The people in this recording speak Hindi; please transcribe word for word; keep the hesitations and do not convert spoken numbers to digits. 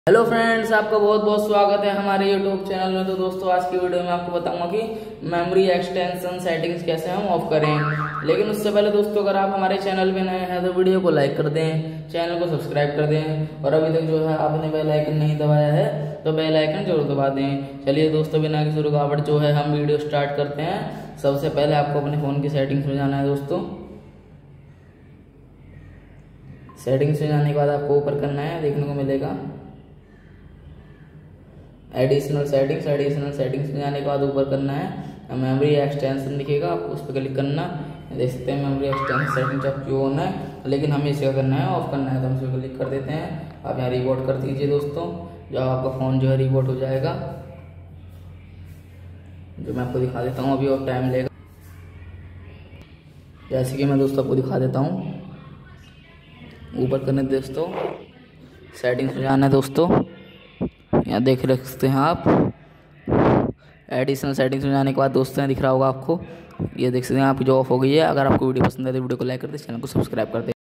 हेलो फ्रेंड्स, आपका बहुत बहुत स्वागत है हमारे यूट्यूब चैनल में। तो दोस्तों, आज की वीडियो में आपको बताऊंगा कि मेमोरी एक्सटेंशन सेटिंग्स कैसे हम ऑफ करें। लेकिन उससे पहले दोस्तों, अगर आप हमारे चैनल में नए हैं तो वीडियो को लाइक कर दें, चैनल को सब्सक्राइब कर दें और अभी तक जो है आपने बेल आइकन नहीं दबाया है तो बेल आइकन जरूर दबा दें। चलिए दोस्तों, बिना किसी रुकावट जो है हम वीडियो स्टार्ट करते हैं। सबसे पहले आपको अपने फ़ोन की सेटिंग्स में जाना है दोस्तों। सेटिंग्स में जाने के बाद आपको ऊपर करना है, देखने को मिलेगा एडिशनल सेटिंग्स। एडिशनल सेटिंग्स में जाने के बाद ऊपर करना है मेमोरी एक्सटेंशन दिखेगा, आपको उस पर क्लिक करना। देख सकते हैं मेमोरी एक्सटेंशन सेटिंग्स अब क्यों होना है, लेकिन हमें इसे करना है ऑफ करना है तो हम इस पर क्लिक कर देते हैं। आप यहाँ रिबूट कर दीजिए दोस्तों, जब आपका फ़ोन जो है रिबूट हो जाएगा, जो मैं आपको दिखा देता हूँ अभी और टाइम लेगा। जैसे कि मैं दोस्तों आपको दिखा देता हूँ, ऊपर करने दोस्तों, सेटिंग्स में जाना है दोस्तों। यहाँ देख सकते हैं आप एडिशनल सेटिंग्स में जाने के बाद दोस्तों दिख रहा होगा आपको, ये देख सकते हैं आप जो ऑफ हो गई है। अगर आपको वीडियो पसंद है तो वीडियो को लाइक कर दे, चैनल को सब्सक्राइब कर दे।